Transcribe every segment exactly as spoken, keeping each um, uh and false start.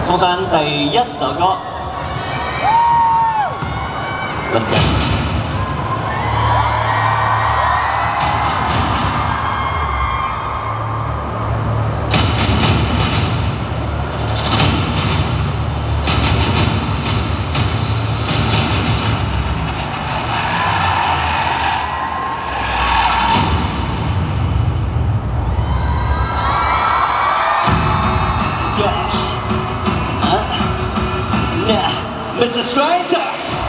送上第一首歌。Let's go。 Mister Stranger,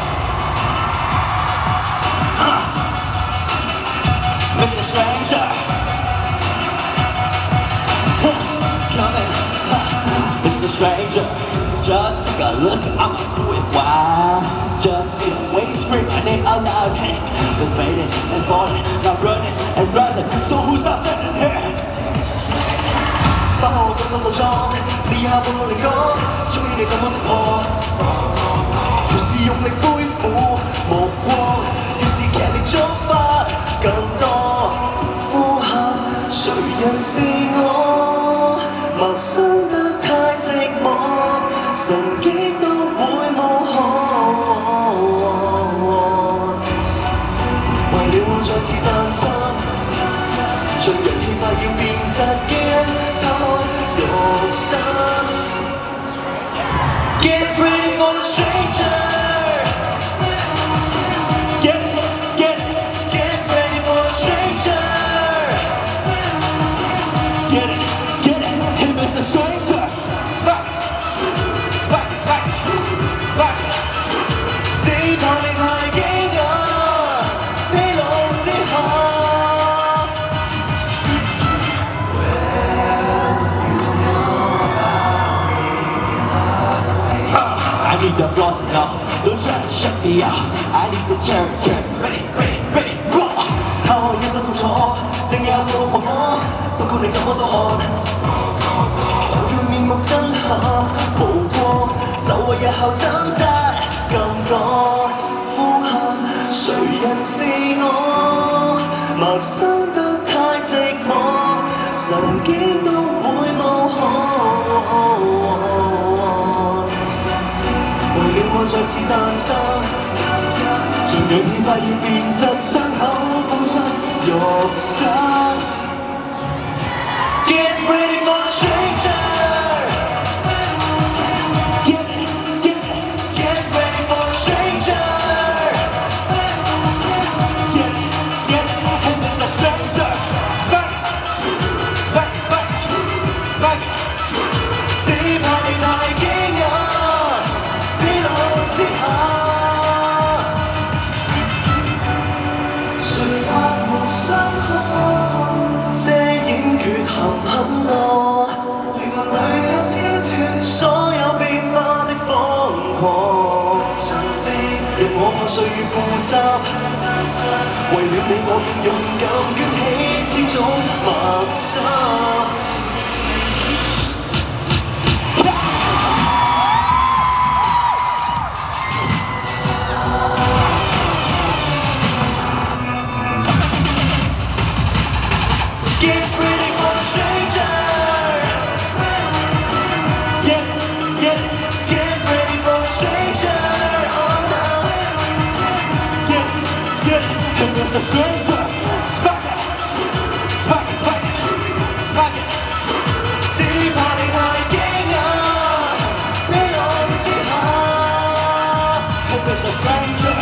uh, Mister Stranger, uh, coming, uh, Mister Stranger, just take a look, I'm a cool wild. Just feel the way scream my name out loud. Hey, been fading and falling, now running and running. So who's not standing here? 返學到心到裝，呢下半路嚟講，中意你怎麼識破？越是用力背負目光，越是劇烈觸發更多。呼喊，誰人是我？陌生得太寂寞，神經都會無可。為了我再次誕生，盡人氣快要變質基因。 Get ready for the stranger. Get, get, get ready for the stranger. Get it, get it, hey Mister Stranger. Spike, spike, spike, spike. 只怕你太驚訝，披露之下。 I need the floss now. Don't try to shut me out. I need the cherry, cherry, ready, ready, ready, roll. 拋開一身苦楚，另有個狂魔，不過你怎麼所看？就要面目真下無光，就為日後掙扎更多。呼喊，誰人是我？陌生得太寂寞，神經都會無可。 我再次誕生，盡氧氣快要變質，傷口風霜肉身。Get ready for the stranger. Get, get, get ready for the stranger. Get, get, hey Mister Stranger. Spike, spike, spike, spike. 只怕你太驚訝。 很多靈魂裏有超脫，所有變化的瘋狂。讓我破碎與固執，為了你我更勇敢，捲起千種陌生。 The stranger, spike it, spike it, spike it, spike it. 只怕你太驚訝，披露之下。 Hey Mister Stranger.